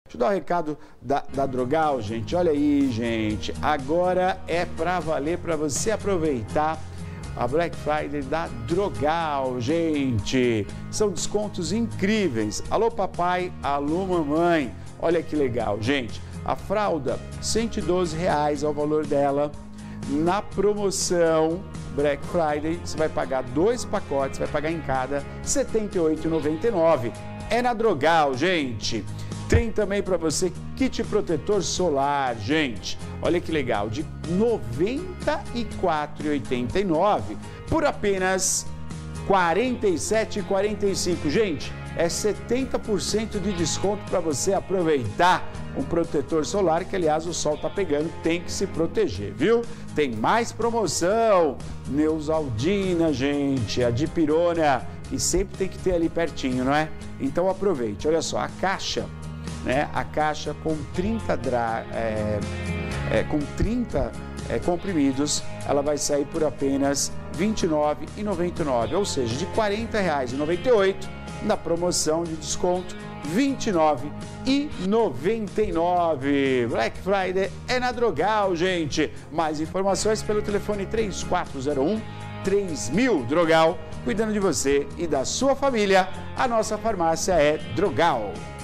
Deixa eu dar o recado da Drogal, gente. Olha aí, gente. Agora é para valer, para você aproveitar a Black Friday da Drogal, gente. São descontos incríveis. Alô, papai, alô, mamãe. Olha que legal, gente. A fralda, R$ 112 é o valor dela. Na promoção Black Friday, você vai pagar 2 pacotes, vai pagar em cada R$ 78,99. É na Drogal, gente. Tem também para você kit protetor solar, gente. Olha que legal, de R$ 94,89 por apenas R$ 47,45. Gente, é 70% de desconto para você aproveitar um protetor solar, que aliás o sol tá pegando, tem que se proteger, viu? Tem mais promoção, Neusaldina, gente, a Dipirona, e sempre tem que ter ali pertinho, não é? Então aproveite, olha só, a caixa, né? A caixa com 30 comprimidos, ela vai sair por apenas R$ 29,99, ou seja, de R$ 40,98 na promoção de desconto R$ 29,99. Black Friday é na Drogal, gente. Mais informações pelo telefone 3401-3000. Drogal, cuidando de você e da sua família. A nossa farmácia é Drogal.